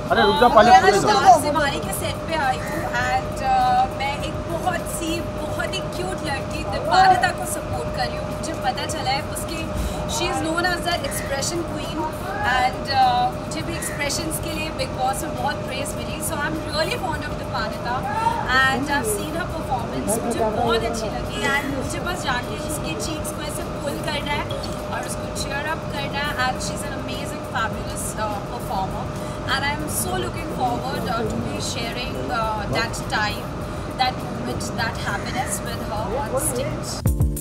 अरे रुक जा पहले शिवानी के सेट पे आई हूँ एंड मैं एक बहुत ही क्यूट लड़की दीपारिता को सपोर्ट कर रही हूँ। मुझे पता चला है उसकी she is known as the expression queen and मुझे भी एक्सप्रेशंस के लिए बिग बॉस में बहुत प्रेज मिली। So I am really fond of Diparita and I have seen her performance, मुझे बहुत अच्छी लगी एंड मुझे बस जाके उसके चीक्स को ऐसे पुल करना है और उसको cheer up करना है and she's an amazing fabulous performer and I'm so looking forward to be sharing that time, that moment, that happiness with her on stage.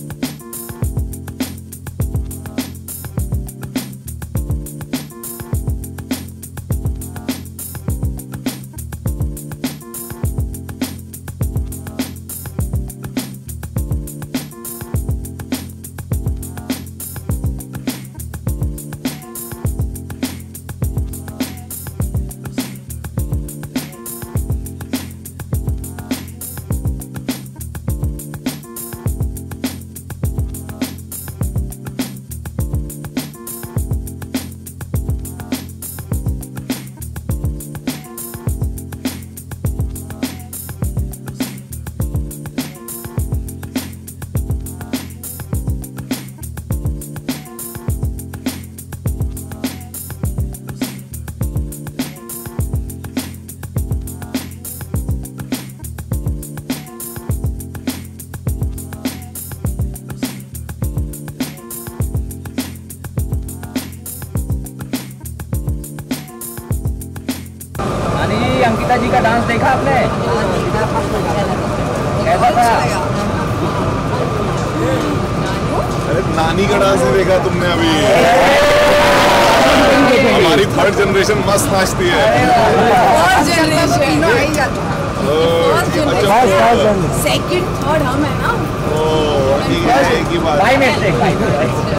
Ankita जी का डांस देखा आपने? कैसा था? अरे नानी का डांस नहीं देखा तुमने अभी? हमारी थर्ड जनरेशन मस्त नाचती है। सेकंड थर्ड हम है ना? ओह ठीक है, एक ही बात।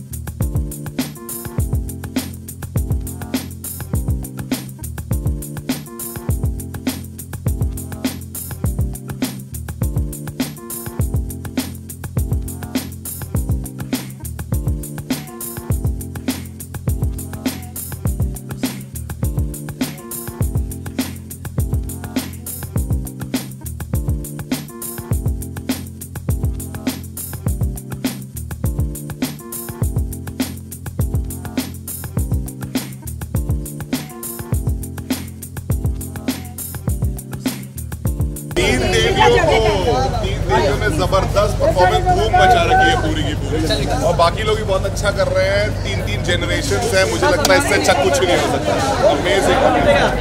तीन देवियों ने जबरदस्त परफॉर्मेंस खूब मचा रखी है पूरी की पूरी, और बाकी लोग भी बहुत अच्छा कर रहे हैं। तीन जनरेशन है, मुझे लगता है इससे अच्छा कुछ नहीं हो सकता। अमेजिंग।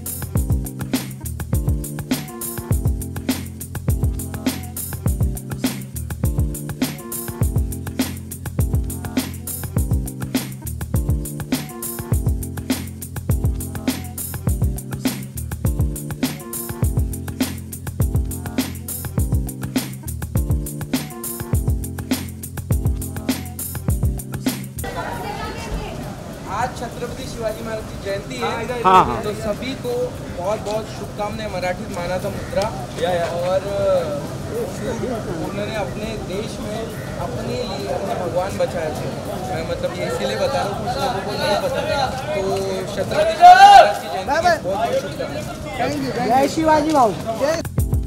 आज छत्रपति शिवाजी महाराज की जयंती है। हाँ। तो सभी को बहुत बहुत शुभकामनाएं। मराठी मानाचा मुद्रा और उन्होंने अपने देश में अपने लिए अपने भगवान बचाए थे। मैं मतलब ये इसीलिए बता रहा हूँ, कुछ लोगों को नहीं पता। तो छत्रपति शिवाजी महाराज की जयंती बहुत बहुत शुभकामनाएं। जय शिवाजी बाबू।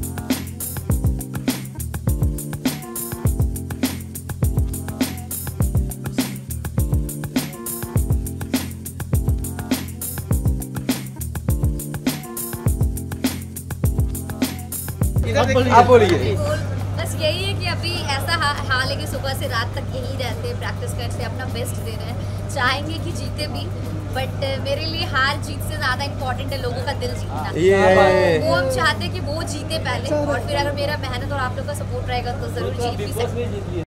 आप बोलिए। बस यही है कि अभी ऐसा हाल है कि सुबह से रात तक यही रहते, प्रैक्टिस करते, अपना बेस्ट दे रहे हैं। चाहेंगे कि जीते भी, बट मेरे लिए हार जीत से ज़्यादा इम्पोर्टेंट है लोगों का दिल जीतना। वो हम चाहते हैं कि वो जीते पहले, और फिर अगर मेरा मेहनत और आप लोग का सपोर्ट रहेगा तो ज़रूर जीत भी सकते हैं।